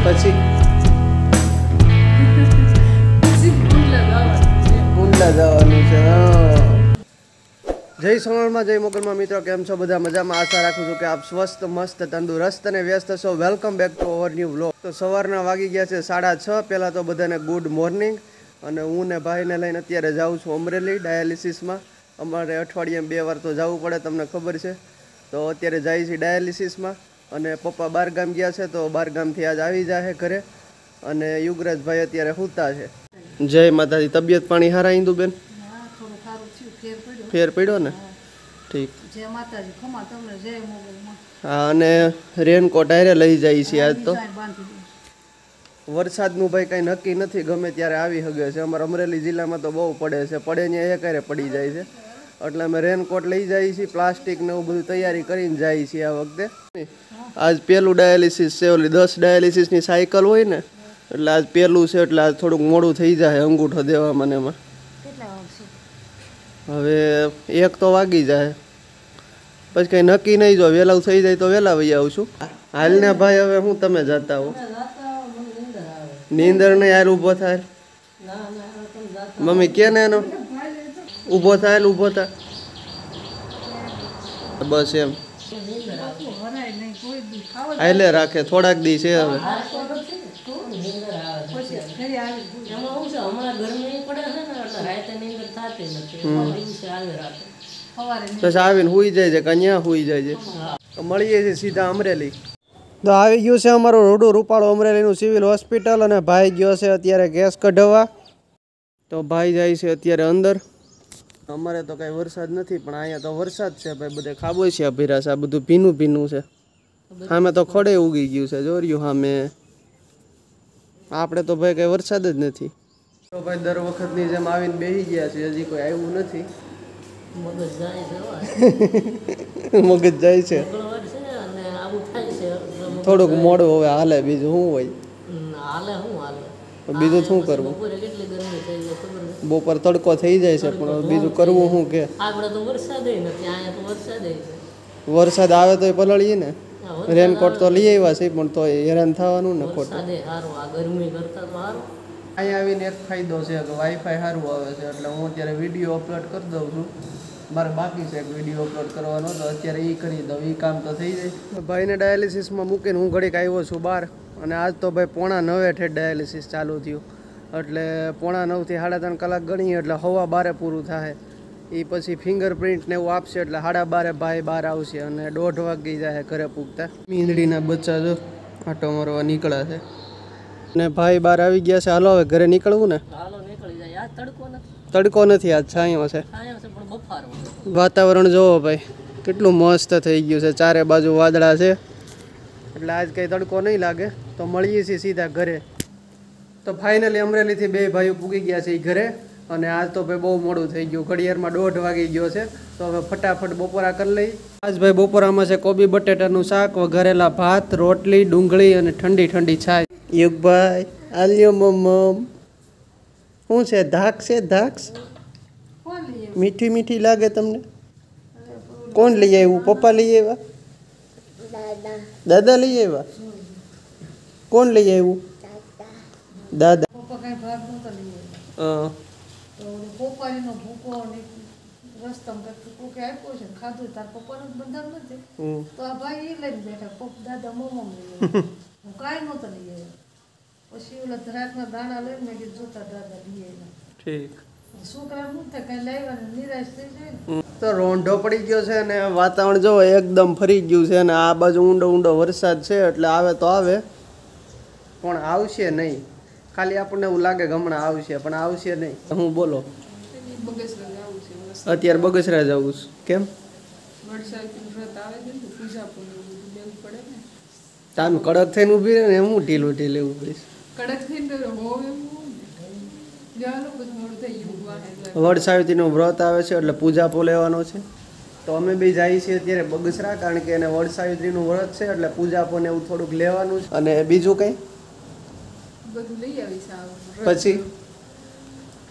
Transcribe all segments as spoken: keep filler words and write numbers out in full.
પછી કુંડલા જવાનું છે. જય સોનલમાં જય મોગલમાં મિત્રો, કેમ છો બધા? મજામાં? આશા રાખું છું કે આપ સ્વસ્થ મસ્ત તંદુરસ્ત અને વ્યસ્ત છો. Welcome back to our new vlog. તો સવારના વાગી ગયા છે સાડા છ. પહેલાં તો બધાને ગુડ મોર્નિંગ. અને હું ને ભાઈને લઈને અત્યારે જાઉં છું અમરેલી ડાયાલિસિસમાં. અમારે અઠવાડિયે બે વાર તો જવું પડે, તમને ખબર છે. તો અત્યારે જાય છે ડાયાલિસિસમાં. અને પપ્પા બારગામ ગયા છે, તો બારગામથી આજ આવી જાય ઘરે. અને યુગરાજભાઈ અત્યારે સૂતા છે. જય માતાજી. તબિયત પાણી હારા ઇન્દુબેન? ફેર પડ્યો ને? ઠીક. જય માતાજી. ખમા તમને જય મોગલમાં. હા, અને રેનકોટ હારે લઈ જાય છે આજ તો. વરસાદનું ભાઈ કાંઈ નક્કી નથી, ગમે ત્યારે આવી શકે છે. અમારા અમરેલી જિલ્લામાં તો બહુ પડે છે, પડે ને એક હારે પડી જાય છે. એટલે અમે રેનકોટ લઈ જઈએ છીએ, પ્લાસ્ટિક ને એવું બધું તૈયારી કરીને જઈએ છીએ આ વખતે. આજ પહેલું ડાયાલિસિસ છે. ઓલી દસ ડાયાલિસિસની સાયકલ હોય ને, એટલે આજ પહેલું છે, એટલે આજ થોડુંક મોડું થઈ જાય અંગૂઠો દેવામાં ને એમાં. હવે એક તો વાગી જાય, પછી કંઈ નક્કી નહીં. જો વહેલા થઈ જાય તો વહેલા વહી આવશું. હાલ ને ભાઈ, હવે હું તમે જતા હો? નીંદર નહીં, હાલ ઊભો થાય. મમ્મી કે ને એનો ઊભો થાય, ઊભો થાય બસ એમ. હાલે રાખે થોડાક દી છે હવે. બસ આવીને હુઈ જાય છે, કન્યા હુઈ જાય છે. મળીએ છીએ સીધા અમરેલી. તો આવી ગયું છે અમારું રોડું રૂપાળું અમરેલીનું સિવિલ હોસ્પિટલ. અને ભાઈ ગયો છે અત્યારે ગેસ કઢાવવા. તો ભાઈ જાય છે અત્યારે અંદર. અમારે તો કાંઈ વરસાદ નથી, પણ અહીંયા તો વરસાદ છે ભાઈ. બધે ખાબોચિયા ભર્યા છે, આ બધું ભીનું ભીનું છે. સામે તો ખડે ઉગી ગયું છે, જોર્યું સામે. આપણે તો ભાઈ કાંઈ વરસાદ જ નથી. તો ભાઈ દર વખતની જેમ આવીને બેસી ગયા છે, હજી કોઈ આવ્યું નથી. મગજ જાય છે, થોડુંક મોડું હવે હાલે. બીજું શું હોય? બીજું શું કરવું? બપોર તડકો થઈ જાય છે, પણ બીજું કરવું શું કે? વરસાદ આવે તો પલળીએ ને. રેનકોટ તો લઈ આવ્યા છે, પણ તો હેરાન થવાનું ને ખોટું. અહીંયા આવીને એક ફાયદો છે કે વાઈફાઈ સારું આવે છે, એટલે હું અત્યારે વિડીયો અપલોડ કરી દઉં છું. મારે બાકી છે એક વિડીયો અપલોડ કરવાનો, તો અત્યારે એ કરી દઉં, એ કામ તો થઈ જાય. ભાઈને ડાયાલિસિસમાં મૂકીને હું ઘડીક આવ્યો છું બહાર. અને આજ તો ભાઈ પોણા નવે ઠેઠ ડાયાલિસિસ ચાલુ થયું. એટલે પોણા નવથી સાડા ત્રણ કલાક ગણીએ એટલે હવા બારે પૂરું થાય. એ પછી ફિંગરપ્રિન્ટ ને એવું આપશે, એટલે સાડા બારે ભાઈ બહાર આવશે. અને દોઢ વાગી જાય ઘરે પૂગતા. મીંદડીના બચ્ચા જો આટો મારવા નીકળ્યા છે. ને ભાઈ બહાર આવી ગયા છે. હાલો હવે ઘરે નીકળવું ને. તડકો નથી, આજ છાંયો છે. વાતાવરણ જોવો ભાઈ, કેટલું મસ્ત થઈ ગયું છે. ચારે બાજુ વાદળા છે, એટલે આજ કંઈ તડકો નહીં લાગે. તો મળીએ છીએ સીધા ઘરે. તો ફાઇનલી અમરેલીથી બે ભાઈઓ પૂગી ગયા છે ઘરે. અને આજ તો ભાઈ બહુ મોડું થઈ ગયું, ઘડિયાળમાં દોઢ વાગી ગયો છે. તો હવે ફટાફટ બપોરા કરી લઈ. આજ ભાઈ બપોરામાં છે કોબી બટેટાનું શાક, વઘારેલા ભાત, રોટલી, ડુંગળી અને ઠંડી ઠંડી છાશ. યુગભાઈ આલ્યો મમ્મ. શું છે? ધાક છે? ધાક્સ મીઠી મીઠી લાગે તમને? કોણ લઈ આવ્યું? પપ્પા લઈ આવ્યા? દાદા લઈ આવ્યા? કોણ લઈ આવ્યું? દાદા. હા. તો રોંઢો પડી ગયો છે અને વાતાવરણ જો એકદમ ફરી ગયું છે. અને આ બાજુ ઊંડો ઊંડો વરસાદ છે, એટલે આવે તો આવે, પણ આવશે નહીં. ખાલી આપણને એવું લાગે કે હમણાં આવશે, પણ આવશે નહીં. હું બોલો અત્યારે બગસરા જવું છે. કેમ? તામ કડક થઈને ઊભી રહે ને, હું ઢીલું ઢીલે ઊભી વડ સાવિત્રીનું વ્રત આવે છે, એટલે પૂજા પો લેવાનો છે. તો અમે બી જઈએ છીએ અત્યારે બગસરા, કારણ કે એને વડ સાવિત્રીનું વ્રત છે, એટલે પૂજા પો ને એવું થોડુંક લેવાનું છે. અને બીજું કંઈ બધું લઈ આવીશ. પછી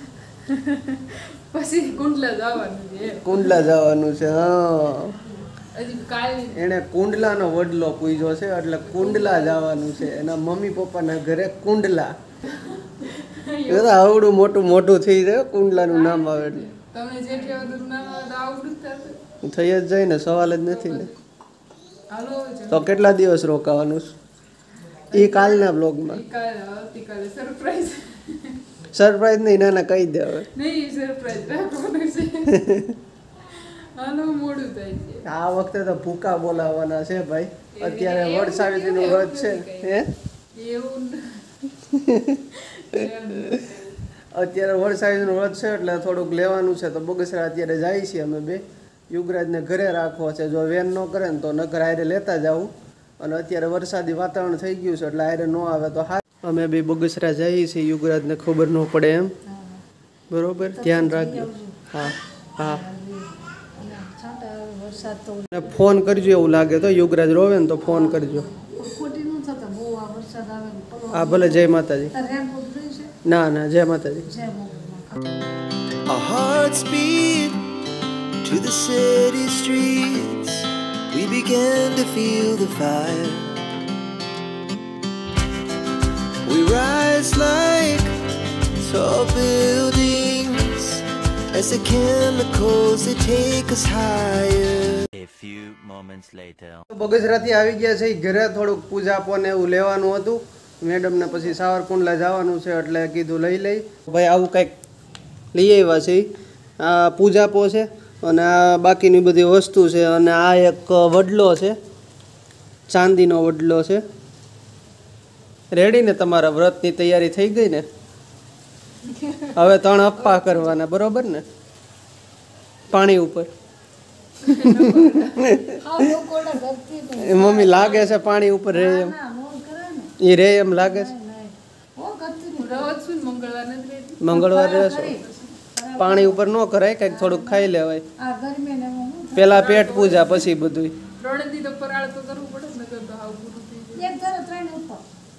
પછી કુંડલા જવાનું છે. કુંડલા જવાનું છે. હા, હજી કાલ એણે કુંડલાનો વડલો પૂજ્યો છે એટલે કુંડલા જવાનું છે એના મમ્મી પપ્પાના ઘરે કુંડલા એ તો આવડું મોટું મોટું થઈ જાય કુંડલાનું નામ આવે એટલે તમે જેઠી વગરનું નામ આવે તો આવડું જ થશે. થઈ જ જાય ને સવાલ જ નથી ને. હાલો હવે તો કેટલા દિવસ રોકાવાનું છે એ કાલના બ્લોગમાં કાલ આવતીકાલે સરપ્રાઈઝ સરપ્રાઈઝ નહીં નાના કહી દે હવે નહીં સરપ્રાઈઝ રાખવાનું છે. હાલો મોડું થાય છે. આ વખતે તો ભૂકા બોલાવવાના છે ભાઈ અત્યારે વડ સાવિત્રીનું વ્રત છે હે એવું અત્યારે વડ સાવિત્રીનું વ્રત છે એટલે થોડુંક લેવાનું છે તો બગસરા અત્યારે જાય છીએ અમે બે યુગરાજને ઘરે રાખવો છે જો વેન ન કરે ને તો નગર આયરે લેતા જાવું અને અત્યારે વરસાદી વાતાવરણ થઈ ગયું છે એટલે આયરે ન આવે તો હા અમે બે બગસરા જઈએ છીએ યુગરાજને ખબર ન પડે એમ બરોબર ધ્યાન રાખજો હા હા વરસાદ તો ને ફોન કરજો એવું લાગે તો યુગરાજ રોવે ને તો ફોન કરજો ખોટી ન થતા બહુ આ વરસાદ આવે ને પલો હા ભલે જય માતાજી રેનકોટ રહી છે ના ના જય માતાજી જય મોગલમાં. Our hearts beat to the city streets. We began to feel the fire. We rise like tall buildings as the chemicals they take us higher. A few moments later. બગસરાથી આવી ગયા છે ઘરે થોડુંક પૂજા આપો ને એવું લેવાનું હતું મેડમને પછી સાવરકુંડલા જવાનું છે એટલે કીધું લઈ લઈ ભાઈ આવું કંઈક લઈ આવ્યા છે આ પૂજાપો છે અને આ બાકીની બધી વસ્તુ છે અને આ એક વડલો છે ચાંદીનો વડલો છે રેડી ને તમારા વ્રતની તૈયારી થઈ ગઈ ને હવે ત્રણ અપ્પા કરવાના બરોબર ને પાણી ઉપર હા લોકોને ગમતી નહીં. એ મમ્મી લાગે છે પાણી ઉપર રે એમ ના મોર કરે ને એ રે એમ લાગે છે હો ગમતી નહીં. રવત શું ને મંગળવાર નથી રહેતી. મંગળવાર રહેશો ખરી. પાણી ઉપર ન કરાય કંઈક થોડુંક ખાઈ લેવાય આ ગરમી ને એમાં હું પેલા પેટ પૂજા પછી બધું ત્રણ દી તો ફરાળ તો કરવું પડે ને નકર તો હાવ પૂરું થઈ જાય. એક ધારો ત્રણ ઉપર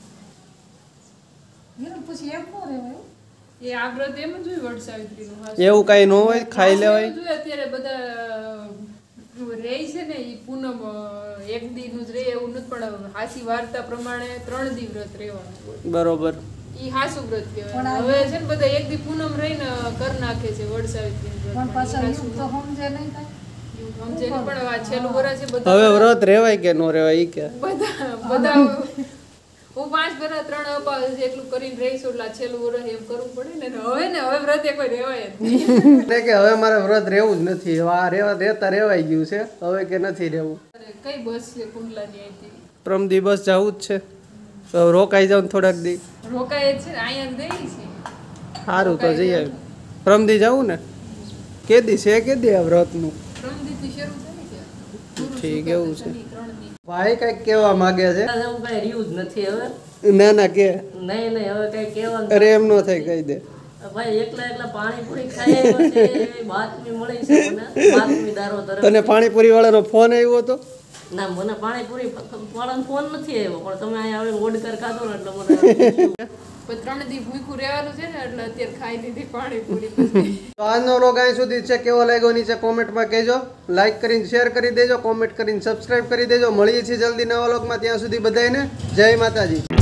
એનું પછી એમ નો રહેવાય. એ આ વ્રત એમ જ હોય વડ સાવિત્રીનું. હા. એવું કાંઈ ન હોય ખાઈ લેવાય એવું જોઈએ અત્યારે બધા રે છે ને એ પૂનમ અ, એક દી નું જ રે એવું નથી પણ હાસી વાર્તા પ્રમાણે ત્રણ દી વ્રત રહેવાનું હોય. બરોબર ઈ હાસુ વ્રત કહેવાય. હવે છે ને બધા એક દી પૂનમ રહીને કર નાખે છે વડ સાવિત્રી પણ પાછા યુગ તો સમજે નહીં કાંઈ. સમજે નહીં પણ આ છેલ્લું વરસ છે બધા હવે વ્રત રેવાય કે ન રેવાય ઈ કે બધા બધા હું પાંચ વરસ ત્રણ અપા એટલું કરીને રહીશું એટલે આ છેલ્લું વરસ એમ કરવું પડે ને હવે ને હવે વ્રત એક રેવાય જ નહીં. એટલે કે હવે મારે વ્રત રહેવું જ નથી હવે આ રેવા રહેતા રેવાઈ ગયું છે હવે કે નથી રહેવું અરે, કઈ બસ છે કુંડલાની અહીંથી પ્રમ દિવસ જવું જ છે તો હવે રોકાઈ જાવ થોડાક દી રોકાય જ છે ને અહીંયા જ દઈ છે. સારું તો જઈએ પ્રમદી જવું ને કે દી છે કે દી આ વ્રતનું ત્રણ દીથી શરૂ થાય છે. ગુરુ, ઠીક, શુક્ર, એવું છે. શનિ, ત્રણ દી. ભાઈ કઈક કેવા માંગે છે એવું કઈ રહ્યું જ નથી હવે ના ના કે નહીં નહીં હવે કઈ કહેવાનું અરે એમ નો થાય કહી દે ભાઈ એકલા એકલા પાણીપુરી ખાઈ આવ્યો છે એવી બાતમી મળી છે મને બાતમીદારો તરફ તને પાણીપુરી વાળાનો ફોન આવ્યો હતો ના મને પાણીપુરી વાળાનો ફોન નથી આવ્યો પણ તમે અહીંયા આવીને ઓડકર ખાધો ને એટલે મને પણ ત્રણ દી ભૂખ્યું રહેવાનું છે ને એટલે અત્યારે ખાઈ લીધી પાણીપુરી પછી. તો આજનો વ્લોગ અહીં સુધી જ છે કેવો લાગ્યો નીચે કોમેન્ટમાં કહેજો લાઈક કરીને શેર કરી દેજો કોમેન્ટ કરીને સબસ્ક્રાઇબ કરી દેજો મળીએ છીએ જલ્દી નવા વ્લોગમાં ત્યાં સુધી બધાને જય માતાજી.